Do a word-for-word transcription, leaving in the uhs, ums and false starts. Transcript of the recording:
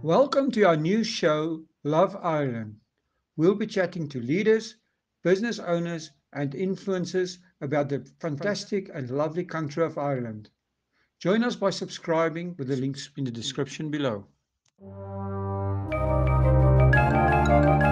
Welcome to our new show, Love Ireland. We'll be chatting to leaders, business owners, and influencers about the fantastic and lovely country of Ireland. Join us by subscribing with the links in the description below.